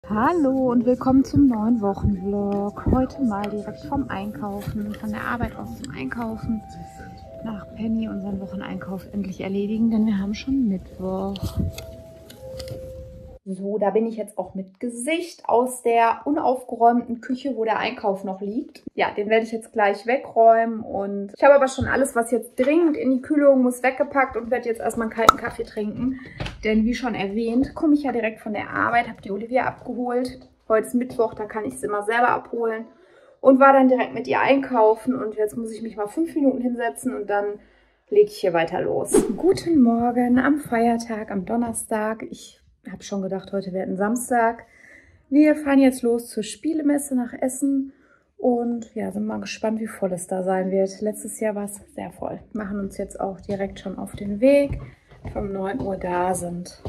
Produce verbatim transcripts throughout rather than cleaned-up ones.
Hallo und willkommen zum neuen Wochenvlog. Heute mal direkt vom Einkaufen, von der Arbeit aus zum Einkaufen nach Penny unseren Wocheneinkauf endlich erledigen, denn wir haben schon Mittwoch. So, da bin ich jetzt auch mit Gesicht aus der unaufgeräumten Küche, wo der Einkauf noch liegt. Ja, den werde ich jetzt gleich wegräumen und ich habe aber schon alles, was jetzt dringend in die Kühlung muss, weggepackt und werde jetzt erstmal einen kalten Kaffee trinken. Denn wie schon erwähnt, komme ich ja direkt von der Arbeit, habe die Olivia abgeholt. Heute ist Mittwoch, da kann ich sie immer selber abholen und war dann direkt mit ihr einkaufen und jetzt muss ich mich mal fünf Minuten hinsetzen und dann lege ich hier weiter los. Guten Morgen am Feiertag, am Donnerstag. Ich Ich habe schon gedacht, heute wäre ein Samstag. Wir fahren jetzt los zur Spielemesse nach Essen und ja, sind mal gespannt, wie voll es da sein wird. Letztes Jahr war es sehr voll. Wir machen uns jetzt auch direkt schon auf den Weg, wenn wir um neun Uhr da sind.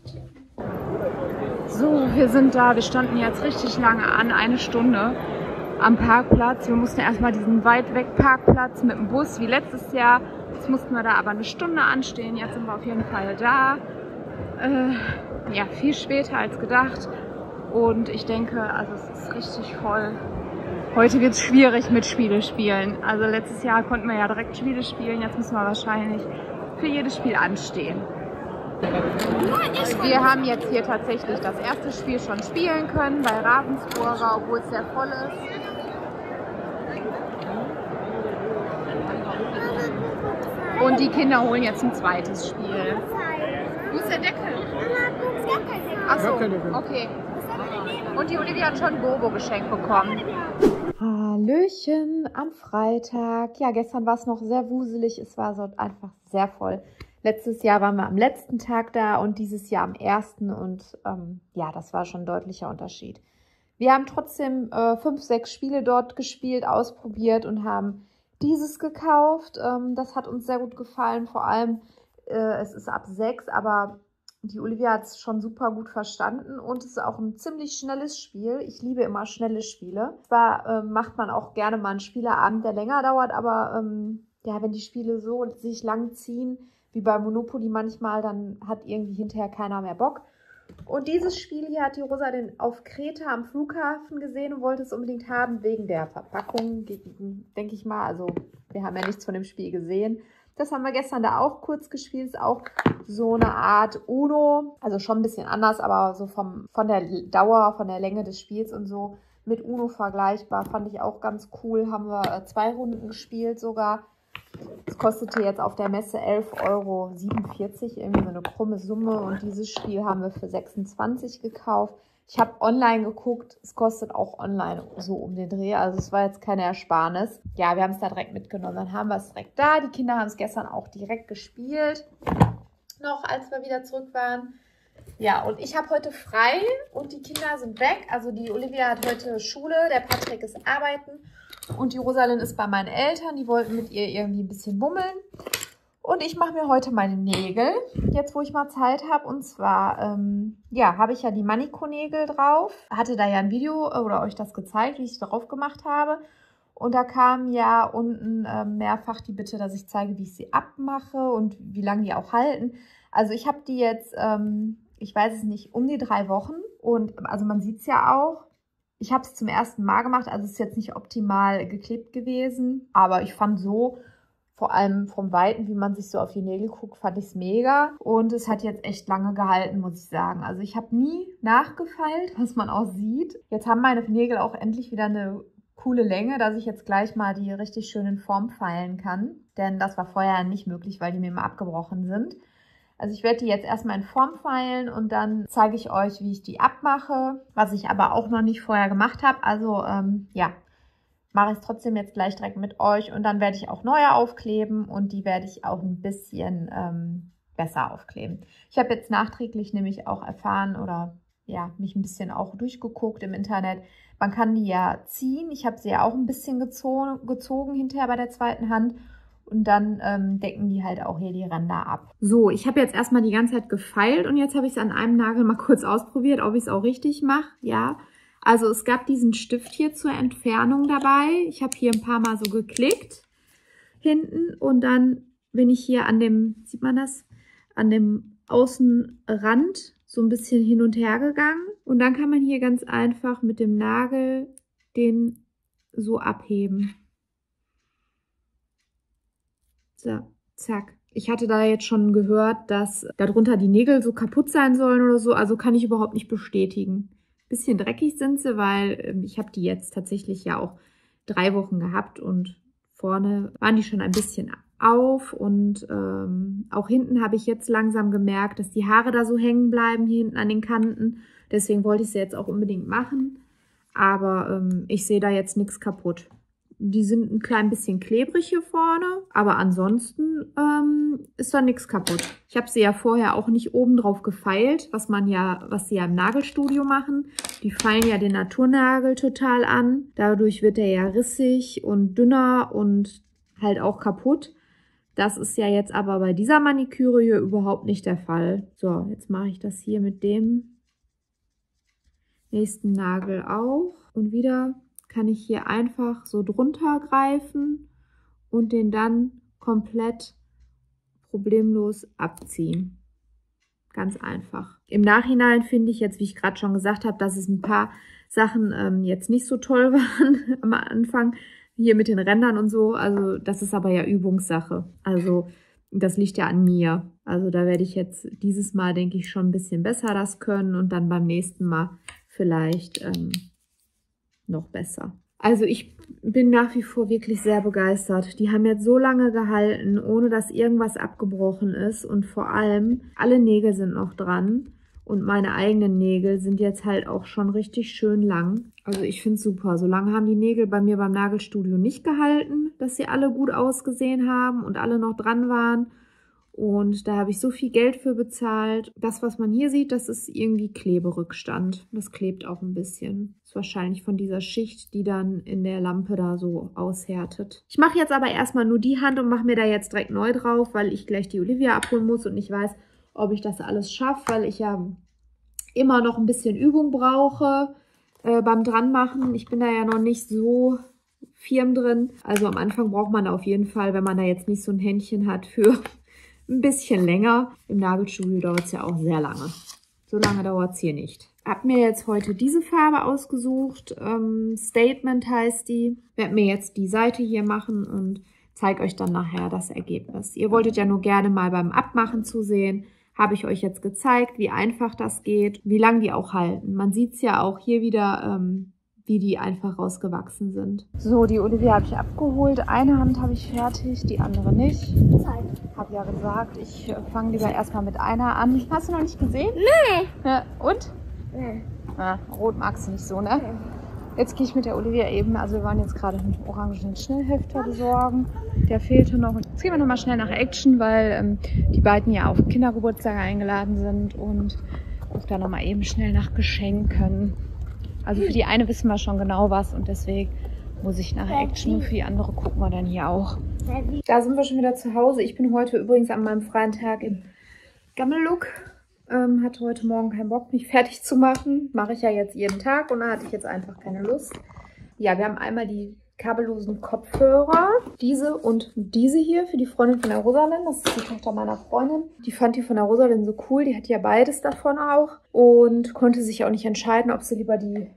So, wir sind da. Wir standen jetzt richtig lange an, eine Stunde am Parkplatz. Wir mussten erstmal diesen weit weg Parkplatz mit dem Bus wie letztes Jahr. Jetzt mussten wir da aber eine Stunde anstehen. Jetzt sind wir auf jeden Fall da. Äh, ja, viel später als gedacht und ich denke, also es ist richtig voll. Heute wird es schwierig mit Spiele spielen. Also letztes Jahr konnten wir ja direkt Spiele spielen, jetzt müssen wir wahrscheinlich für jedes Spiel anstehen. Wir haben jetzt hier tatsächlich das erste Spiel schon spielen können bei Ravensburger, obwohl es sehr voll ist. Und die Kinder holen jetzt ein zweites Spiel. Wo ist der Deckel? Achso, okay. Und die Olivia hat schon ein Bobo geschenkt bekommen. Hallöchen am Freitag. Ja, gestern war es noch sehr wuselig. Es war so einfach sehr voll. Letztes Jahr waren wir am letzten Tag da und dieses Jahr am ersten. Und ähm, ja, das war schon ein deutlicher Unterschied. Wir haben trotzdem äh, fünf, sechs Spiele dort gespielt, ausprobiert und haben dieses gekauft. Ähm, das hat uns sehr gut gefallen. Vor allem, äh, es ist ab sechs, aber die Olivia hat es schon super gut verstanden und es ist auch ein ziemlich schnelles Spiel. Ich liebe immer schnelle Spiele. Zwar äh, macht man auch gerne mal einen Spieleabend, der länger dauert, aber ähm, ja, wenn die Spiele so sich lang ziehen, wie bei Monopoly manchmal, dann hat irgendwie hinterher keiner mehr Bock. Und dieses Spiel hier hat die Rosa den auf Kreta am Flughafen gesehen und wollte es unbedingt haben, wegen der Verpackung, denke ich mal. Also wir haben ja nichts von dem Spiel gesehen. Das haben wir gestern da auch kurz gespielt. Ist auch so eine Art Uno. Also schon ein bisschen anders, aber so vom, von der Dauer, von der Länge des Spiels und so mit Uno vergleichbar. Fand ich auch ganz cool. Haben wir äh, zwei Runden gespielt sogar. Es kostete jetzt auf der Messe elf Euro siebenundvierzig. Irgendwie so eine krumme Summe. Und dieses Spiel haben wir für sechsundzwanzig gekauft. Ich habe online geguckt, es kostet auch online so um den Dreh, also es war jetzt keine Ersparnis. Ja, wir haben es da direkt mitgenommen, dann haben wir es direkt da. Die Kinder haben es gestern auch direkt gespielt, noch als wir wieder zurück waren. Ja, und ich habe heute frei und die Kinder sind weg. Also die Olivia hat heute Schule, der Patrick ist arbeiten und die Rosalind ist bei meinen Eltern. Die wollten mit ihr irgendwie ein bisschen bummeln. Und ich mache mir heute meine Nägel, jetzt wo ich mal Zeit habe. Und zwar, ähm, ja, habe ich ja die Maniko-Nägel drauf. Hatte da ja ein Video oder euch das gezeigt, wie ich es drauf gemacht habe. Und da kam ja unten äh, mehrfach die Bitte, dass ich zeige, wie ich sie abmache und wie lange die auch halten. Also ich habe die jetzt, ähm, ich weiß es nicht, um die drei Wochen. Und also man sieht es ja auch. Ich habe es zum ersten Mal gemacht, also es ist jetzt nicht optimal geklebt gewesen. Aber ich fand so... Vor allem vom Weiten, wie man sich so auf die Nägel guckt, fand ich es mega. Und es hat jetzt echt lange gehalten, muss ich sagen. Also ich habe nie nachgefeilt, was man auch sieht. Jetzt haben meine Nägel auch endlich wieder eine coole Länge, dass ich jetzt gleich mal die richtig schön in Form feilen kann. Denn das war vorher nicht möglich, weil die mir immer abgebrochen sind. Also ich werde die jetzt erstmal in Form feilen und dann zeige ich euch, wie ich die abmache. Was ich aber auch noch nicht vorher gemacht habe. Also ähm, ja. Mache ich es trotzdem jetzt gleich direkt mit euch und dann werde ich auch neue aufkleben und die werde ich auch ein bisschen ähm, besser aufkleben. Ich habe jetzt nachträglich nämlich auch erfahren oder ja, mich ein bisschen auch durchgeguckt im Internet. Man kann die ja ziehen. Ich habe sie ja auch ein bisschen gezogen, gezogen hinterher bei der zweiten Hand und dann ähm, decken die halt auch hier die Ränder ab. So, ich habe jetzt erstmal die ganze Zeit gefeilt und jetzt habe ich es an einem Nagel mal kurz ausprobiert, ob ich es auch richtig mache. Ja. Also es gab diesen Stift hier zur Entfernung dabei. Ich habe hier ein paar Mal so geklickt hinten und dann bin ich hier an dem, sieht man das, an dem Außenrand so ein bisschen hin und her gegangen. Und dann kann man hier ganz einfach mit dem Nagel den so abheben. So, zack. Ich hatte da jetzt schon gehört, dass darunter die Nägel so kaputt sein sollen oder so. Also kann ich überhaupt nicht bestätigen. Bisschen dreckig sind sie, weil ähm, ich habe die jetzt tatsächlich ja auch drei Wochen gehabt und vorne waren die schon ein bisschen auf und ähm, auch hinten habe ich jetzt langsam gemerkt, dass die Haare da so hängen bleiben, hier hinten an den Kanten. Deswegen wollte ich sie jetzt auch unbedingt machen, aber ähm, ich sehe da jetzt nichts kaputt. Die sind ein klein bisschen klebrig hier vorne, aber ansonsten ähm, ist da nichts kaputt. Ich habe sie ja vorher auch nicht oben drauf gefeilt, was man ja, was sie ja im Nagelstudio machen. Die feilen ja den Naturnagel total an. Dadurch wird er ja rissig und dünner und halt auch kaputt. Das ist ja jetzt aber bei dieser Maniküre hier überhaupt nicht der Fall. So, jetzt mache ich das hier mit dem nächsten Nagel auch. Und wieder kann ich hier einfach so drunter greifen und den dann komplett problemlos abziehen. Ganz einfach. Im Nachhinein finde ich jetzt, wie ich gerade schon gesagt habe, dass es ein paar Sachen ähm, jetzt nicht so toll waren am Anfang. Hier mit den Rändern und so. Also das ist aber ja Übungssache. Also das liegt ja an mir. Also da werde ich jetzt dieses Mal, denke ich, schon ein bisschen besser das können und dann beim nächsten Mal vielleicht ähm, noch besser. Also ich bin nach wie vor wirklich sehr begeistert. Die haben jetzt so lange gehalten, ohne dass irgendwas abgebrochen ist. Und vor allem, alle Nägel sind noch dran. Und meine eigenen Nägel sind jetzt halt auch schon richtig schön lang. Also ich finde es super. So lange haben die Nägel bei mir beim Nagelstudio nicht gehalten, dass sie alle gut ausgesehen haben und alle noch dran waren. Und da habe ich so viel Geld für bezahlt. Das, was man hier sieht, das ist irgendwie Kleberückstand. Das klebt auch ein bisschen. Das ist wahrscheinlich von dieser Schicht, die dann in der Lampe da so aushärtet. Ich mache jetzt aber erstmal nur die Hand und mache mir da jetzt direkt neu drauf, weil ich gleich die Olivia abholen muss und ich weiß, ob ich das alles schaffe, weil ich ja immer noch ein bisschen Übung brauche äh, beim Dranmachen. Ich bin da ja noch nicht so firm drin. Also am Anfang braucht man auf jeden Fall, wenn man da jetzt nicht so ein Händchen hat, für ein bisschen länger. Im Nagelstudio dauert es ja auch sehr lange. So lange dauert es hier nicht. Habe mir jetzt heute diese Farbe ausgesucht. Ähm, Statement heißt die. Werde mir jetzt die Seite hier machen und zeige euch dann nachher das Ergebnis. Ihr wolltet ja nur gerne mal beim Abmachen zusehen. Habe ich euch jetzt gezeigt, wie einfach das geht, wie lange die auch halten. Man sieht es ja auch hier wieder, ähm, wie die einfach rausgewachsen sind. So, die Olivia habe ich abgeholt. Eine Hand habe ich fertig, die andere nicht. Habe ja gesagt, ich fange lieber erstmal mit einer an. Hast du noch nicht gesehen? Nee. Ja, und? Nee. Ah, rot magst du nicht so, ne? Nee. Jetzt gehe ich mit der Olivia eben, also wir waren jetzt gerade einen orangenen Schnellhefter besorgen. Der fehlte noch. Jetzt gehen wir nochmal schnell nach Action, weil ähm, die beiden ja auf Kindergeburtstage eingeladen sind und guck da nochmal eben schnell nach Geschenken. Also für die eine wissen wir schon genau was und deswegen muss ich nach Action und für die andere gucken wir dann hier auch. Da sind wir schon wieder zu Hause. Ich bin heute übrigens an meinem freien Tag im Gammellook. Ähm, hatte heute Morgen keinen Bock, mich fertig zu machen. Mache ich ja jetzt jeden Tag und da hatte ich jetzt einfach keine Lust. Ja, wir haben einmal die kabellosen Kopfhörer. Diese und diese hier für die Freundin von der Rosalind. Das ist die Tochter meiner Freundin. Die fand die von der Rosalind so cool. Die hat ja beides davon auch. Und konnte sich auch nicht entscheiden, ob sie lieber die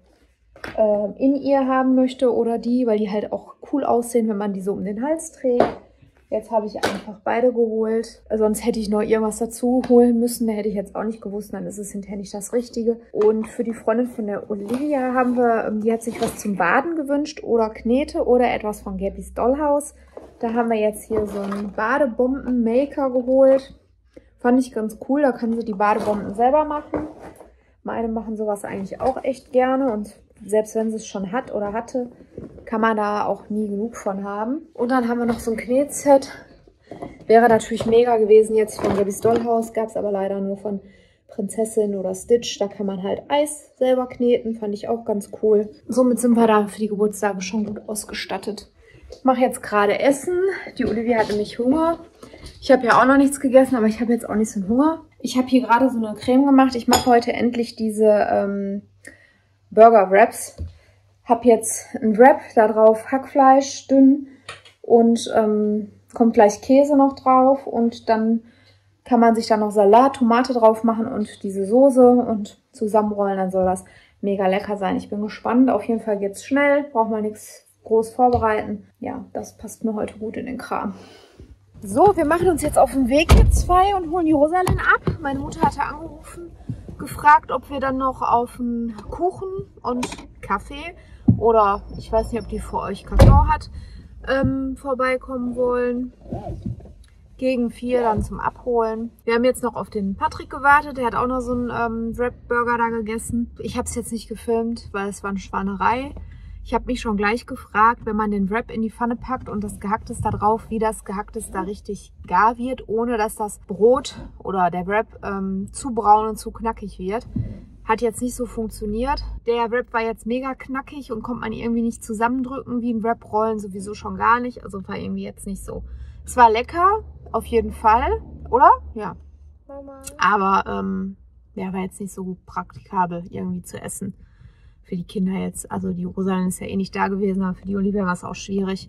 äh, in ihr haben möchte oder die, weil die halt auch cool aussehen, wenn man die so um den Hals trägt. Jetzt habe ich einfach beide geholt. Sonst hätte ich noch irgendwas dazu holen müssen. Da hätte ich jetzt auch nicht gewusst. Dann ist es hinterher nicht das Richtige. Und für die Freundin von der Olivia haben wir, die hat sich was zum Baden gewünscht oder Knete oder etwas von Gabby's Dollhouse. Da haben wir jetzt hier so einen Badebomben-Maker geholt. Fand ich ganz cool. Da können sie die Badebomben selber machen. Meine machen sowas eigentlich auch echt gerne. Und selbst wenn sie es schon hat oder hatte, kann man da auch nie genug von haben. Und dann haben wir noch so ein Knetset. Wäre natürlich mega gewesen jetzt von Gabby's Dollhouse. Gab es aber leider nur von Prinzessin oder Stitch. Da kann man halt Eis selber kneten. Fand ich auch ganz cool. Somit sind wir da für die Geburtstage schon gut ausgestattet. Ich mache jetzt gerade Essen. Die Olivia hat nämlich Hunger. Ich habe ja auch noch nichts gegessen, aber ich habe jetzt auch nicht so einen Hunger. Ich habe hier gerade so eine Creme gemacht. Ich mache heute endlich diese ähm, Burger Wraps. Habe jetzt einen Wrap, da drauf Hackfleisch dünn und ähm, kommt gleich Käse noch drauf und dann kann man sich dann noch Salat, Tomate drauf machen und diese Soße und zusammenrollen. Dann soll das mega lecker sein. Ich bin gespannt. Auf jeden Fall geht's schnell. Braucht man nichts groß vorbereiten. Ja, das passt mir heute gut in den Kram. So, wir machen uns jetzt auf den Weg, wir zwei, und holen die Rosalind ab. Meine Mutter hatte angerufen, gefragt, ob wir dann noch auf einen Kuchen und Kaffee oder ich weiß nicht, ob die für euch Kakao hat, ähm, vorbeikommen wollen. Gegen vier dann zum Abholen. Wir haben jetzt noch auf den Patrick gewartet. Der hat auch noch so einen ähm, Wrap-Burger da gegessen. Ich habe es jetzt nicht gefilmt, weil es war eine Schweinerei. Ich habe mich schon gleich gefragt, wenn man den Wrap in die Pfanne packt und das Gehacktes da drauf, wie das Gehacktes da richtig gar wird, ohne dass das Brot oder der Wrap ähm, zu braun und zu knackig wird. Hat jetzt nicht so funktioniert. Der Wrap war jetzt mega knackig und konnte man irgendwie nicht zusammendrücken, wie ein Wrap-Rollen sowieso schon gar nicht. Also war irgendwie jetzt nicht so. Es war lecker, auf jeden Fall, oder? Ja. Mama. Aber ähm, ja, war jetzt nicht so praktikabel irgendwie zu essen. Für die Kinder jetzt, also die Rosalind ist ja eh nicht da gewesen, aber für die Olivia war es auch schwierig.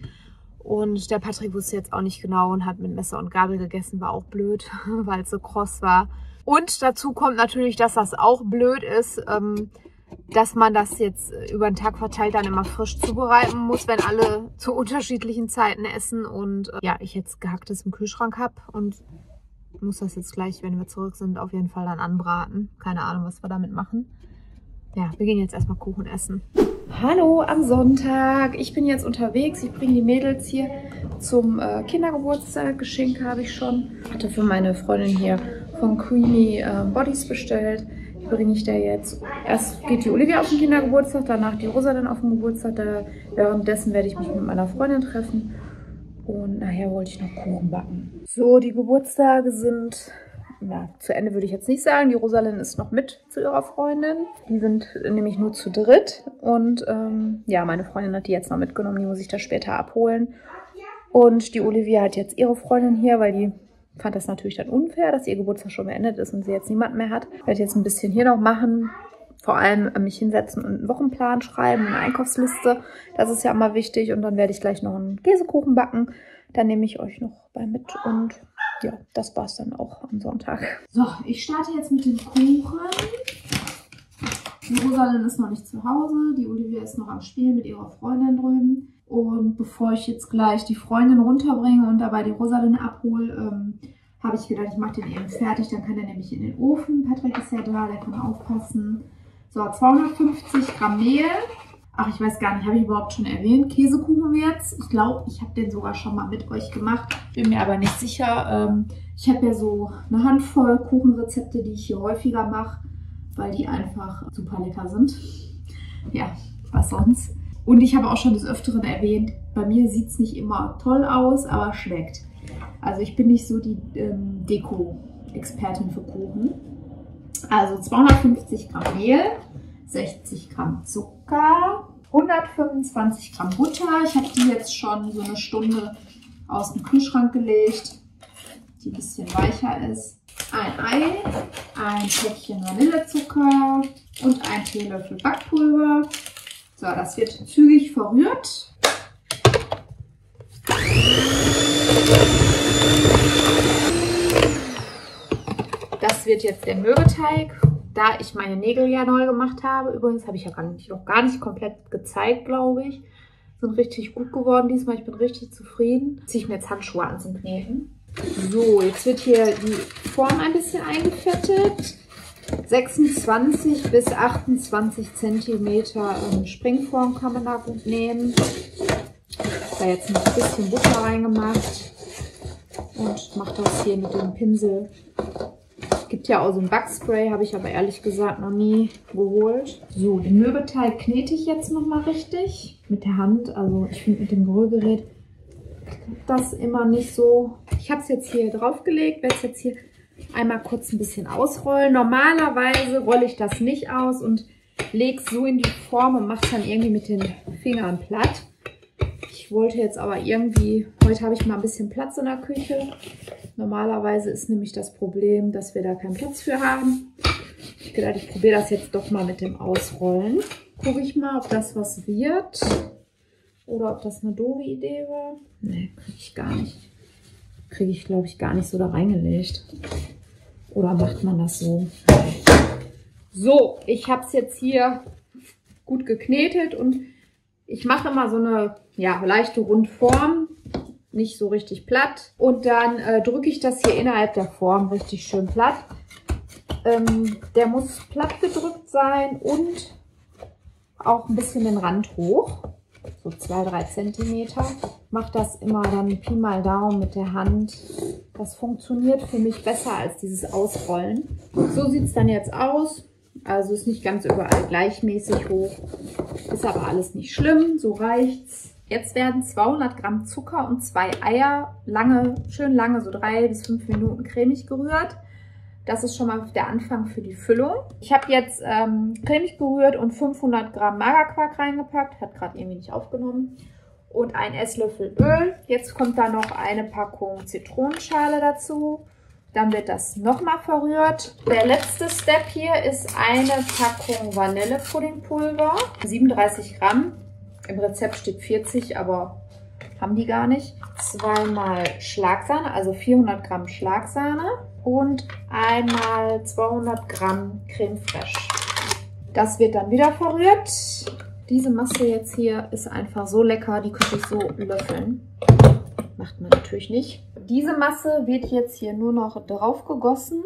Und der Patrick wusste jetzt auch nicht genau und hat mit Messer und Gabel gegessen, war auch blöd, weil es so kross war. Und dazu kommt natürlich, dass das auch blöd ist, ähm, dass man das jetzt über den Tag verteilt dann immer frisch zubereiten muss, wenn alle zu unterschiedlichen Zeiten essen. Und äh, ja, ich jetzt Gehacktes im Kühlschrank habe und muss das jetzt gleich, wenn wir zurück sind, auf jeden Fall dann anbraten. Keine Ahnung, was wir damit machen. Ja, wir gehen jetzt erstmal Kuchen essen. Hallo am Sonntag. Ich bin jetzt unterwegs. Ich bringe die Mädels hier zum äh, Kindergeburtstag. Geschenke habe ich schon. Ich hatte für meine Freundin hier von Creamy äh, Bodies bestellt. Die bringe ich da jetzt. Erst geht die Olivia auf den Kindergeburtstag, danach die Rosa dann auf den Geburtstag. Da, währenddessen werde ich mich mit meiner Freundin treffen. Und nachher wollte ich noch Kuchen backen. So, die Geburtstage sind... Ja, zu Ende würde ich jetzt nicht sagen. Die Rosalind ist noch mit zu ihrer Freundin. Die sind nämlich nur zu dritt. Und ähm, ja, meine Freundin hat die jetzt noch mitgenommen. Die muss ich da später abholen. Und die Olivia hat jetzt ihre Freundin hier, weil die fand das natürlich dann unfair, dass ihr Geburtstag schon beendet ist und sie jetzt niemanden mehr hat. Ich werde jetzt ein bisschen hier noch machen. Vor allem mich hinsetzen und einen Wochenplan schreiben, eine Einkaufsliste. Das ist ja immer wichtig. Und dann werde ich gleich noch einen Käsekuchen backen. Dann nehme ich euch noch bei mit und... Ja, das war's dann auch am Sonntag. So, ich starte jetzt mit dem Kuchen. Die Rosalind ist noch nicht zu Hause. Die Olivia ist noch am Spielen mit ihrer Freundin drüben. Und bevor ich jetzt gleich die Freundin runterbringe und dabei die Rosalind abhole, ähm, habe ich gedacht, ich mache den eben fertig. Dann kann der nämlich in den Ofen. Patrick ist ja da, der kann aufpassen. So, zweihundertfünfzig Gramm Mehl. Ach, ich weiß gar nicht, habe ich überhaupt schon erwähnt? Käsekuchen jetzt. Ich glaube, ich habe den sogar schon mal mit euch gemacht. Bin mir aber nicht sicher. Ähm, ich habe ja so eine Handvoll Kuchenrezepte, die ich hier häufiger mache, weil die einfach super lecker sind. Ja, was sonst? Und ich habe auch schon des Öfteren erwähnt, bei mir sieht es nicht immer toll aus, aber schmeckt. Also ich bin nicht so die ähm, Deko-Expertin für Kuchen. Also zweihundertfünfzig Gramm Mehl. sechzig Gramm Zucker, hundertfünfundzwanzig Gramm Butter. Ich habe die jetzt schon so eine Stunde aus dem Kühlschrank gelegt, die ein bisschen weicher ist. Ein Ei, ein Päckchen Vanillezucker und ein Teelöffel Backpulver. So, das wird zügig verrührt. Das wird jetzt der Mürbeteig. Da ich meine Nägel ja neu gemacht habe, übrigens habe ich ja gar nicht, noch gar nicht komplett gezeigt, glaube ich. Sind richtig gut geworden diesmal, ich bin richtig zufrieden. Ziehe ich mir jetzt Handschuhe an zum Kneten. So, jetzt wird hier die Form ein bisschen eingefettet. sechsundzwanzig bis achtundzwanzig Zentimeter ähm, Springform kann man da gut nehmen. Da jetzt noch ein bisschen Butter reingemacht und mache das hier mit dem Pinsel. Gibt ja auch so ein Backspray, habe ich aber ehrlich gesagt noch nie geholt. So, den Mürbeteig knete ich jetzt nochmal richtig mit der Hand. Also ich finde mit dem Rührgerät das immer nicht so. Ich habe es jetzt hier draufgelegt, werde es jetzt hier einmal kurz ein bisschen ausrollen. Normalerweise rolle ich das nicht aus und lege es so in die Form und mache es dann irgendwie mit den Fingern platt. Ich wollte jetzt aber irgendwie, heute habe ich mal ein bisschen Platz in der Küche. Normalerweise ist nämlich das Problem, dass wir da keinen Platz für haben. Ich gedacht, ich probiere das jetzt doch mal mit dem Ausrollen. Gucke ich mal, ob das was wird. Oder ob das eine doofe Idee war. Nee, kriege ich gar nicht. Kriege ich, glaube ich, gar nicht so da reingelegt. Oder macht man das so? So, ich habe es jetzt hier gut geknetet und ich mache immer so eine ja, leichte Rundform, nicht so richtig platt. Und dann äh, drücke ich das hier innerhalb der Form richtig schön platt. Ähm, der muss platt gedrückt sein und auch ein bisschen den Rand hoch, so zwei, drei Zentimeter. Mache das immer dann Pi mal Daumen mit der Hand. Das funktioniert für mich besser als dieses Ausrollen. So sieht es dann jetzt aus. Also ist nicht ganz überall gleichmäßig hoch. Ist aber alles nicht schlimm, so reicht's. Jetzt werden zweihundert Gramm Zucker und zwei Eier lange, schön lange, so drei bis fünf Minuten cremig gerührt. Das ist schon mal der Anfang für die Füllung. Ich habe jetzt ähm, cremig gerührt und fünfhundert Gramm Magerquark reingepackt. Hat gerade irgendwie nicht aufgenommen. Und ein Esslöffel Öl. Jetzt kommt da noch eine Packung Zitronenschale dazu. Dann wird das nochmal verrührt. Der letzte Step hier ist eine Packung Vanillepuddingpulver. siebenunddreißig Gramm. Im Rezept steht vierzig, aber haben die gar nicht. Zweimal Schlagsahne, also vierhundert Gramm Schlagsahne. Und einmal zweihundert Gramm Creme fraiche. Das wird dann wieder verrührt. Diese Masse jetzt hier ist einfach so lecker, die könnte ich so löffeln. Macht man natürlich nicht. Diese Masse wird jetzt hier nur noch drauf gegossen.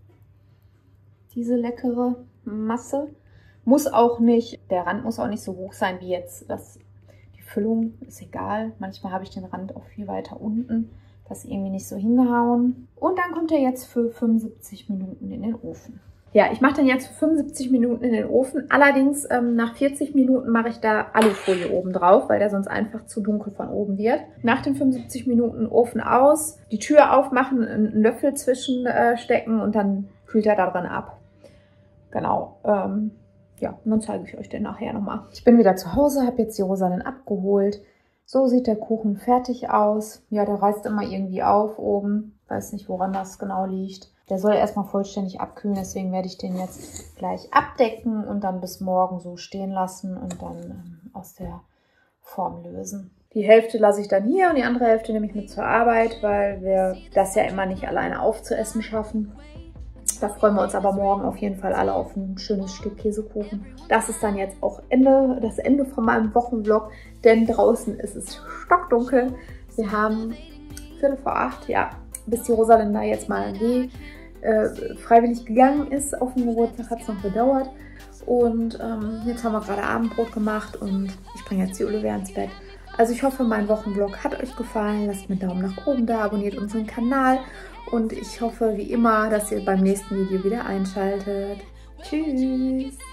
Diese leckere Masse. Muss auch nicht, der Rand muss auch nicht so hoch sein wie jetzt das. Die Füllung ist egal. Manchmal habe ich den Rand auch viel weiter unten. Das ist irgendwie nicht so hingehauen. Und dann kommt er jetzt für fünfundsiebzig Minuten in den Ofen. Ja, ich mache den jetzt für fünfundsiebzig Minuten in den Ofen. Allerdings ähm, nach vierzig Minuten mache ich da Alufolie oben drauf, weil der sonst einfach zu dunkel von oben wird. Nach den fünfundsiebzig Minuten Ofen aus, die Tür aufmachen, einen Löffel zwischenstecken äh, und dann kühlt er da drin ab. Genau. Ähm, ja, und dann zeige ich euch den nachher nochmal. Ich bin wieder zu Hause, habe jetzt die Rosanen abgeholt. So sieht der Kuchen fertig aus. Ja, der reißt immer irgendwie auf oben. Weiß nicht, woran das genau liegt. Der soll erstmal vollständig abkühlen, deswegen werde ich den jetzt gleich abdecken und dann bis morgen so stehen lassen und dann ähm, aus der Form lösen. Die Hälfte lasse ich dann hier und die andere Hälfte nehme ich mit zur Arbeit, weil wir das ja immer nicht alleine aufzuessen schaffen. Da freuen wir uns aber morgen auf jeden Fall alle auf ein schönes Stück Käsekuchen. Das ist dann jetzt auch Ende, das Ende von meinem Wochenvlog, denn draußen ist es stockdunkel. Wir haben Viertel vor acht, ja, bis die Rosalinda jetzt mal die, äh, freiwillig gegangen ist auf den Geburtstag, hat es noch gedauert. Und ähm, jetzt haben wir gerade Abendbrot gemacht und ich bringe jetzt die Olivia ins Bett. Also ich hoffe, mein Wochenvlog hat euch gefallen. Lasst mir einen Daumen nach oben da, abonniert unseren Kanal. Und ich hoffe, wie immer, dass ihr beim nächsten Video wieder einschaltet. Tschüss!